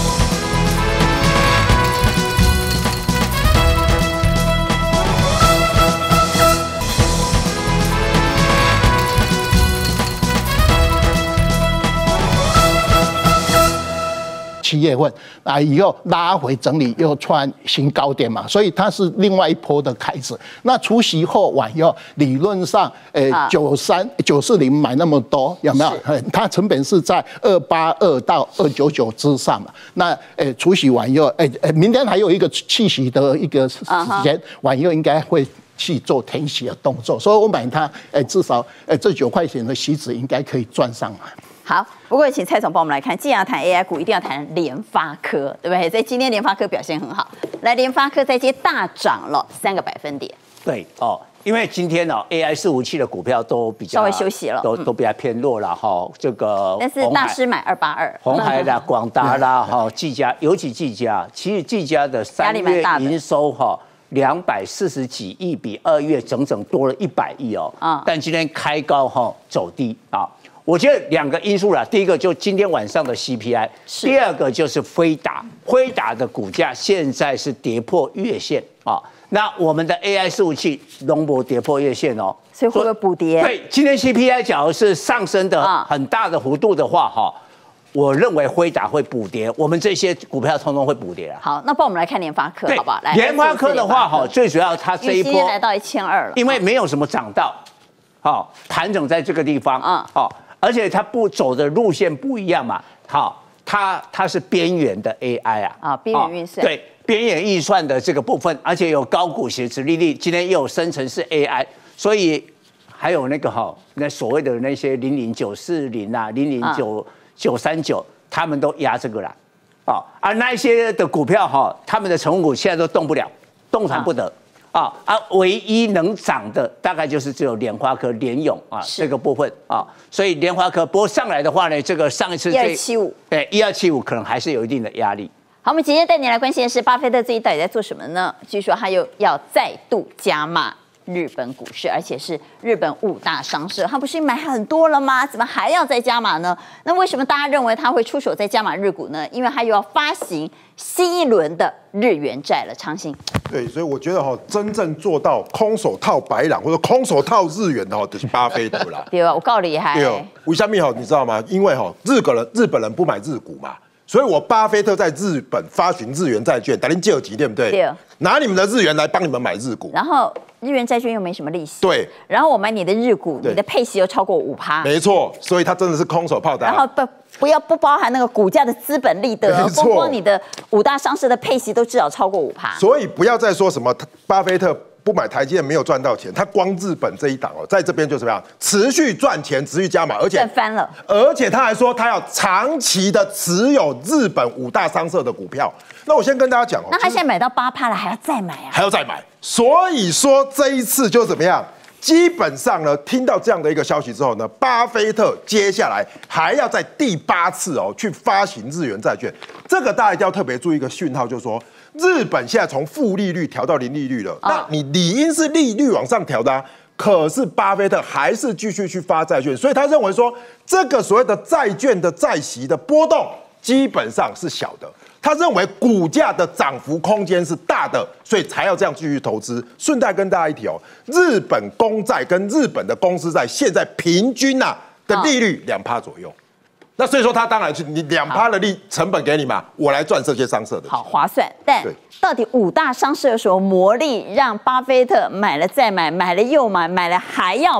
七月份啊，以后拉回整理又创新高点嘛，所以它是另外一波的开始。那除息后完以后，理论上，诶，九三九四零买那么多有没有？它成本是在二八二到二九九之上嘛。那诶，除息完以后，诶诶，明天还有一个去息的一个时间，完以后应该会去做填息的动作，所以我买它，诶，至少诶这九块钱的息值应该可以赚上来。 好，不过请蔡总帮我们来看，既然要谈 A I 股，一定要谈联发科，对不对？在今天联发科表现很好，来联发科在今天大涨了三个百分点。 对哦，因为今天哦 A I 伺服器的股票都比较稍微休息了， 都都比较偏弱了哈。这个但是大师买二八二， 鸿海啦、广达啦、哈技嘉，尤其技嘉，其实技嘉的三月营收哈两百四十几亿，比二月整整多了一百亿哦。啊，但今天开高哈走低啊。我觉得两个因素啦，第一个就今天晚上的 C P I， 第二个就是辉达，辉达的股价现在是跌破月线啊。那我们的 A I 伺服器龙博跌破月线哦， 所以会不会补跌？ 对，今天 C P I 假如是上升的很大的幅度的话，哈，我认为辉达会补跌，我们这些股票通通会补跌啊。 好，那帮我们来看联发科，好不好？来， 联发科的话，哈，最主要它这一波来到一千二了， 因为没有什么涨到，好，盘整在这个地方，嗯，好。而且它不走的路线不一样嘛，好，它它是边缘的 A I 啊， 啊，边缘运算， 对，边缘运算的这个部分，而且有高股息殖利率，今天又有生成式 A I， 所以还有那个哈，那所谓的那些零零九四零啊，零零九九三九，他们都压这个啦，啊，而那一些的股票哈，他们的成分股现在都动不了，动弹不得。啊啊，唯一能涨的大概就是只有联发科、联咏啊这个部分啊，所以联发科不过上来的话呢，这个上一次一二七五， 对一二七五可能还是有一定的压力。 好，我们今天带你来关心的是巴菲特最近到底在做什么呢？据说他又要再度加码日本股市，而且是日本五大商社，他不是买很多了吗？怎么还要再加码呢？那为什么大家认为他会出手再加码日股呢？因为他又要发行新一轮的日元债了。昌兴， 对，所以我觉得哈，真正做到空手套白狼或者空手套日元的哈，就是巴菲特啦。 对啊，我告厉害。 对哦，为什么哈？你知道吗？因为哈，日本人日本人不买日股嘛。所以我巴菲特在日本发行日元债券，等您救急，对不对？ 对， 拿你们的日元来帮你们买日股， 然后日元债券又没什么利息， 对。 然后我买你的日股，你的配息又超过五趴， 没错。所以它真的是空手炮弹。 然后不不要不包含那个股价的资本利得，光光你的五大商社的配息都至少超过五趴。 所以不要再说什么巴菲特不买台积电没有赚到钱，他光日本这一档哦，在这边就怎么样，持续赚钱，持续加码，而且赚翻了。 而且他还说他要长期的持有日本五大商社的股票。那我先跟大家讲哦， 那他现在买到八趴了，还要再买啊？ 还要再买。所以说这一次就怎么样？基本上呢，听到这样的一个消息之后呢，巴菲特接下来还要在第八次哦去发行日元债券。这个大家一定要特别注意一个讯号，就是说日本现在从负利率调到零利率了，哦、那你理应是利率往上调的啊。可是巴菲特还是继续去发债券，所以他认为说这个所谓的债券的债息的波动基本上是小的。他认为股价的涨幅空间是大的，所以才要这样继续投资。顺带跟大家一提哦，日本公债跟日本的公司债现在平均啊的利率两趴左右。那所以说，他当然是你两趴的利成本给你嘛，我来赚这些商社的钱， 好划算。但到底五大商社有什么魔力，让巴菲特买了再买，买了又买，买了还要买？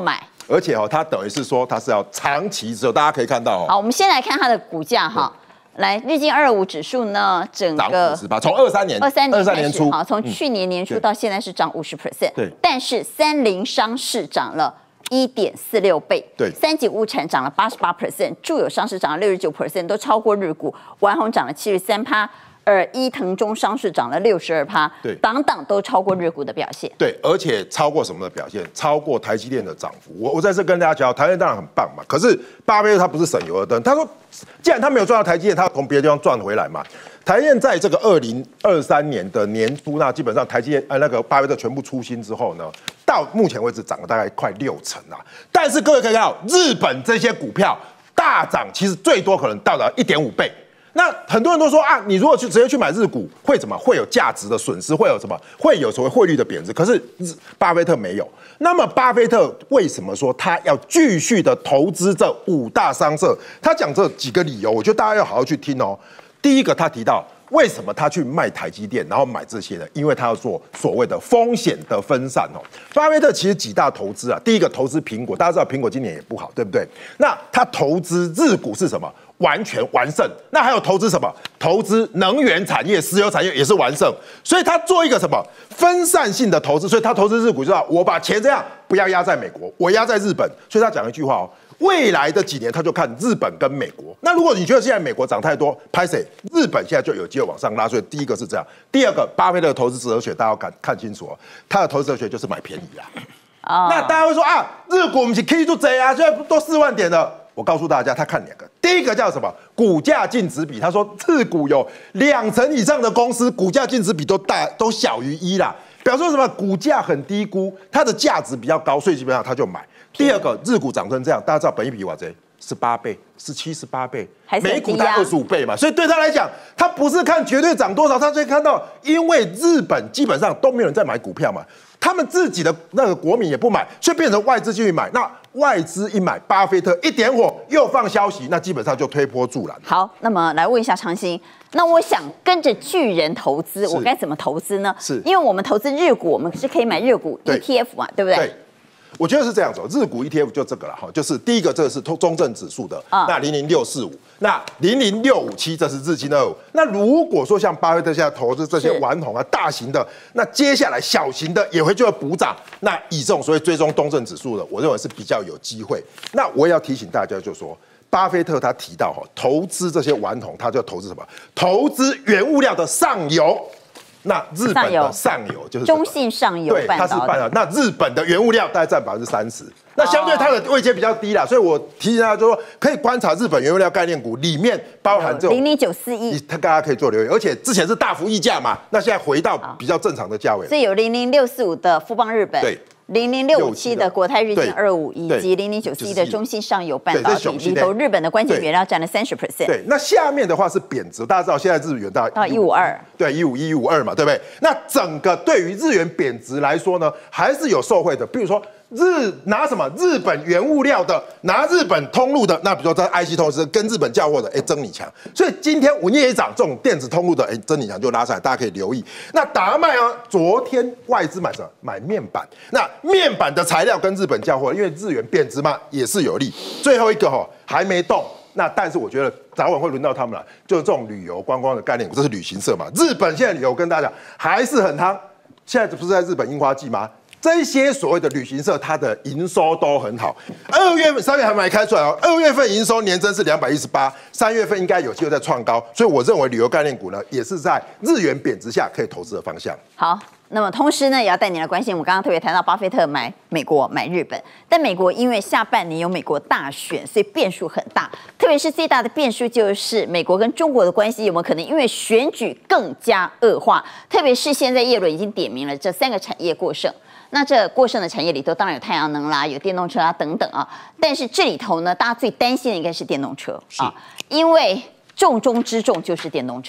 而且哦，它等于是说它是要长期持有，大家可以看到哦。 好，我们先来看它的股价哈。来，日经二二五指数呢，整个五十八，从二三年二三年二三年初， 好，从去年年初到现在是涨五十 percent， 对。 但是三菱商事涨了一点四六倍， 对。 三井物产涨了八十八 percent， 住友商事涨了六十九 percent， 都超过日股。丸红涨了七十三趴。而伊藤忠商事涨了六十二趴， 对， 档档都超过日股的表现， 对，而且超过什么的表现？超过台积电的涨幅。我我在这跟大家讲，台积电当然很棒嘛，可是巴菲特他不是省油的灯，他说，既然他没有赚到台积电，他要从别的地方赚回来嘛。台积电在这个二零二三年的年初，那基本上台积电呃那个巴菲特全部出清之后呢，到目前为止涨了大概快六成啊。但是各位可以看到，日本这些股票大涨，其实最多可能到达一点五倍。那很多人都说啊，你如果去直接去买日股，会怎么？会有价值的损失，会有什么？会有所谓汇率的贬值。可是巴菲特没有。那么巴菲特为什么说他要继续的投资这五大商社？他讲这几个理由，我觉得大家要好好去听哦。第一个，他提到为什么他去卖台积电，然后买这些呢？因为他要做所谓的风险的分散哦。巴菲特其实几大投资啊，第一个投资苹果，大家知道苹果今年也不好，对不对？那他投资日股是什么？完全完胜。那还有投资什么？投资能源产业、石油产业也是完胜。所以他做一个什么分散性的投资，所以他投资日股就知道我把钱这样不要压在美国，我压在日本。所以他讲一句话哦。未来的几年，他就看日本跟美国。那如果你觉得现在美国涨太多，拍谁？日本现在就有机会往上拉。所以第一个是这样，第二个，巴菲特的投资哲学大家要看看清楚哦。他的投资哲学就是买便宜啊。哦、那大家会说啊，日股我们是 K 就贼啊，现在都四万点了。我告诉大家，他看两个，第一个叫什么？股价净值比。他说日股有两成以上的公司股价净值比都大都小于一啦，表示什么？股价很低估，它的价值比较高，所以基本上他就买。第二个，日股涨成这样，大家知道本益比多少？十八倍，十七十八倍，美股大概二十五倍嘛，所以对他来讲，他不是看绝对涨多少，他就看到，因为日本基本上都没有人在买股票嘛，他们自己的那个国民也不买，所以变成外资进去买。那外资一买，巴菲特一点火又放消息，那基本上就推波助澜。 好，那么来问一下长兴，那我想跟着巨人投资，我该怎么投资呢？是因为我们投资日股，我们是可以买日股 E T F 嘛，对不对？ 对。我觉得是这样子，日股 E T F 就这个了哈，就是第一个这个是中证指数的，啊、那零零六四五，那零零六五七这是日经二五。那如果说像巴菲特现在投资这些丸红啊，大型的，那接下来小型的也会就会补涨。那以这种所谓追踪东证指数的，我认为是比较有机会。那我也要提醒大家，就是说，巴菲特他提到哈，投资这些丸红，他就投资什么？投资原物料的上游。那日本的上游就是中信上游， 对，它是半导体。那日本的原物料大概占百分之三十，那相对它的位阶比较低啦，所以我提醒大家就说，可以观察日本原物料概念股里面包含这种零零九四一， 大家可以做留意，而且之前是大幅溢价嘛，那现在回到比较正常的价位， 所以有零零六四五的富邦日本， 对。 零零六五七的国泰日经二五，以及零零九四一的中信上游半导体里头，日本的关键原料占了三十 percent。 对，那下面的话是贬值，大家知道现在日元大概到一五二， 对，一五一一五二嘛，对不对？那整个对于日元贬值来说呢，还是有受惠的，比如说。日拿什么日本原物料的，拿日本通路的，那比如说在 I C 通是跟日本交货的，哎，增你强。所以今天文业一涨，这种电子通路的，哎，增你强就拉上来，大家可以留意。那达麦啊，昨天外资买什么？买面板。那面板的材料跟日本交货，因为日元贬值嘛，也是有利。最后一个哈、哦、还没动，那但是我觉得早晚会轮到他们了，就是这种旅游观光的概念股，这是旅行社嘛。日本现在旅游跟大家讲还是很夯，现在不是在日本樱花季吗？这些所谓的旅行社，它的营收都很好。二月份、三月还没开出来哦。二月份营收年增是两百一十八，三月份应该有机会再创高。所以我认为旅游概念股呢，也是在日元贬值下可以投资的方向。 好，那么同时呢，也要带你来关心，我刚刚特别谈到巴菲特买美国、买日本，但美国因为下半年有美国大选，所以变数很大。特别是最大的变数就是美国跟中国的关系有没有可能因为选举更加恶化？特别是现在叶伦已经点名了这三个产业过剩。那这过剩的产业里头，当然有太阳能啦，有电动车啊等等啊。但是这里头呢，大家最担心的应该是电动车啊，因为重中之重就是电动车啊。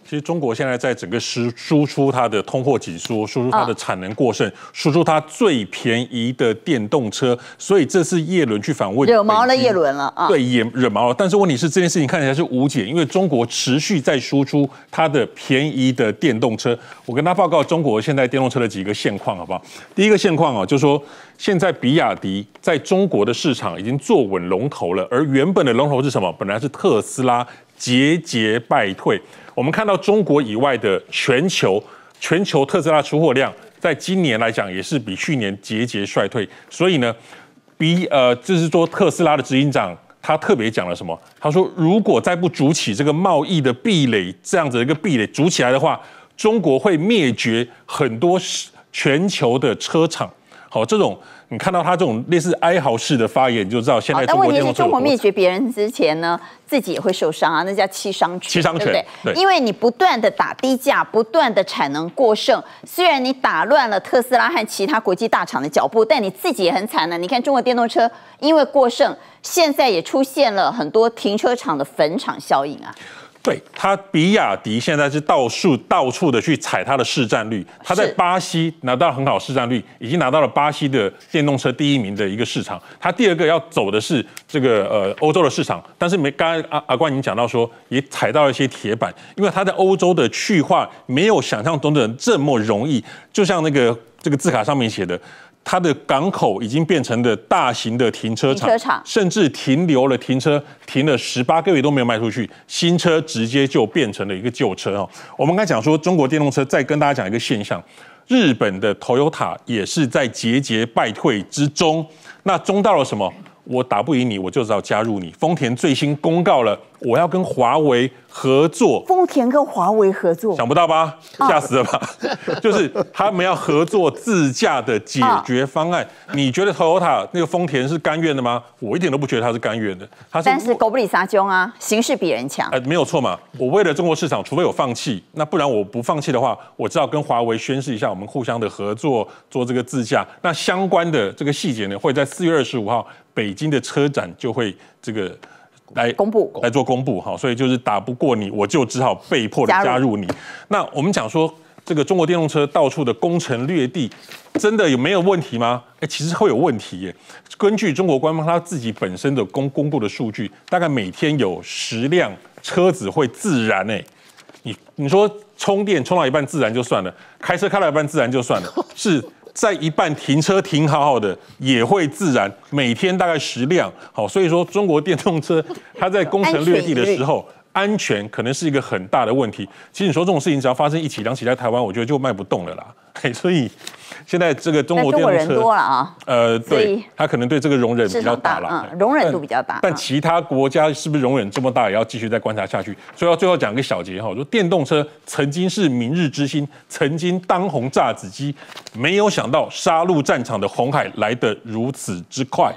其实中国现在在整个输输出它的通货紧缩，输出它的产能过剩，输出它最便宜的电动车，所以这次叶伦去访问， 惹毛了叶伦了啊！ 对，也惹毛了。但是问题是这件事情看起来是无解，因为中国持续在输出它的便宜的电动车。我跟他报告中国现在电动车的几个现况，好不好？第一个现况啊，就是说现在比亚迪在中国的市场已经坐稳龙头了，而原本的龙头是什么？本来是特斯拉，节节败退。我们看到中国以外的全球，全球特斯拉出货量在今年来讲也是比去年节节衰退。所以呢，比呃，就是说特斯拉的执行长他特别讲了什么？他说，如果再不筑起这个贸易的壁垒，这样子的一个壁垒筑起来的话，中国会灭绝很多全球的车厂。好，这种你看到他这种类似哀嚎式的发言，你就知道现在中国电动车有多惨。但问题是， 中国灭绝别人之前呢，自己也会受伤啊，那叫七伤拳， 七伤拳， 对不对？对，因为你不断的打低价，不断的产能过剩，虽然你打乱了特斯拉和其他国际大厂的脚步，但你自己也很惨呢。你看中国电动车因为过剩，现在也出现了很多停车场的坟场效应啊。 对，他比亚迪现在是到处到处的去踩他的市占率，他在巴西拿到很好市占率，已经拿到了巴西的电动车第一名的一个市场。他第二个要走的是这个呃欧洲的市场，但是没刚才阿阿关已经讲到说，也踩到了一些铁板，因为他在欧洲的去化没有想象中的这么容易，就像那个这个字卡上面写的。它的港口已经变成了大型的停车场， 停车场甚至停留了停车，停了十八个月都没有卖出去，新车直接就变成了一个旧车哦。我们刚才讲说中国电动车，再跟大家讲一个现象，日本的 Toyota 也是在节节败退之中。那中到了什么？我打不赢你，我就只好加入你。丰田最新公告了，我要跟华为合作。 丰田跟华为合作， 想不到吧？吓死了吧？就是他们要合作自驾的解决方案。你觉得 Toyota 那个丰田是甘愿的吗？我一点都不觉得他是甘愿的。他是但是狗不理撒娇啊，形势比人强。 呃，没有错嘛。我为了中国市场，除非我放弃，那不然我不放弃的话，我只好跟华为宣示一下，我们互相的合作做这个自驾。那相关的这个细节呢，会在四月二十五号。北京的车展就会这个来公布来做公布哈，所以就是打不过你，我就只好被迫的加入你。那我们讲说这个中国电动车到处的攻城略地，真的有没有问题吗？哎，其实会有问题耶。根据中国官方他自己本身的公公布的数据，大概每天有十辆车子会自燃哎。你你说充电充到一半自燃就算了，开车开到一半自燃就算了，是。在一半停车停好好的也会自燃，每天大概十辆。好，所以说中国电动车它在攻城略地的时候，安全可能是一个很大的问题。其实你说这种事情只要发生一起两起在台湾，我觉得就卖不动了啦。所以现在这个中国电动车人多了啊， 呃，对，它可能对这个容忍比较大啦，嗯，容忍度比较大。 但其他国家是不是容忍这么大，也要继续再观察下去。所以要最后讲一个小节哈，说电动车曾经是明日之星，曾经当红炸子鸡，没有想到杀入战场的红海来得如此之快。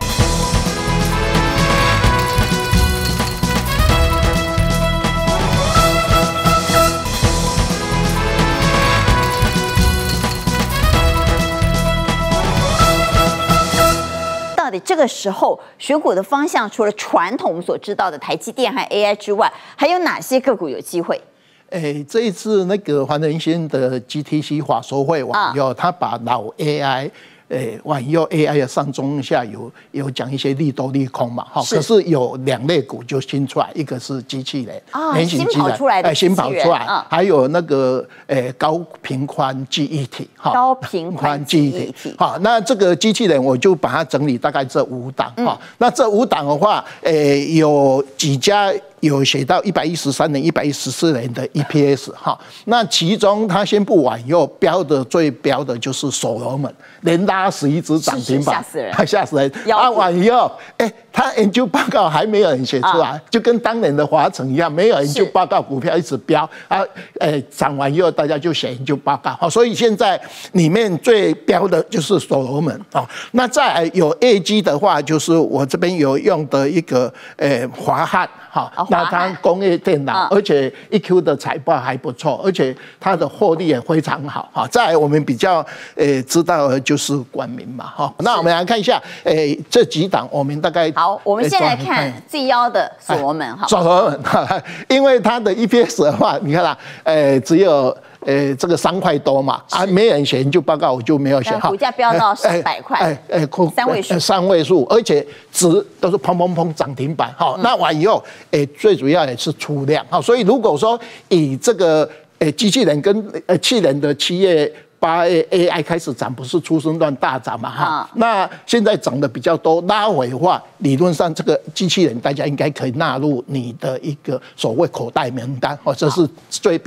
到底这个时候选股的方向，除了传统我们所知道的台积电和 A I 之外，还有哪些个股有机会？ 哎，这一次那个黄仁勋的 G T C 法说会完以后，他把老 A I。诶，完以后 A I 的上中下有有讲一些利多利空嘛，哈，可是有两类股就新出来，一个是机器人， 啊，新跑出来的， 哎，新跑出来，还有那个诶高频宽记忆体，哈， 高频宽记忆体， 好，那这个机器人我就把它整理大概这五档，哈，那这五档的话，诶，有几家。有写到一百一十三年、一百一十四年的 E P S 哈，那其中它宣布完以后，标的最标的就是所罗门，连拉十一只涨停板， 吓死人， 吓死人！啊，完以后，哎、欸，他研究报告还没有人写出来，啊、就跟当年的华城一样，没有研究报告，股票一直飙啊，哎、欸，涨完以后大家就写研究报告，好，所以现在里面最标的就是所罗门啊。那再有 A G 的话，就是我这边有用的一个呃华汉。 哈，那它工业电脑，而且 E Q 的财报还不错，而且它的获利也非常好哈。再来我们比较呃知道的就是冠名嘛哈，那我们来看一下诶这几档，我们大概好，我们先来看最妖的所罗门哈， 所罗门哈，因为它的 E P S 的话，你看啦，诶只有。呃，这个三块多嘛，啊，没人选就报告我就没有选哈， 股价飙到上百块，哎哎，三位数， 三位数，而且值都是砰砰砰涨停板哈。那完以后，哎，最主要也是出量哈，所以如果说以这个呃机器人跟呃去年的七月。八 A I 开始涨，不是出生段大涨嘛哈？那现在涨的比较多，拉回的话，理论上这个机器人大家应该可以纳入你的一个所谓口袋名单，或者是最。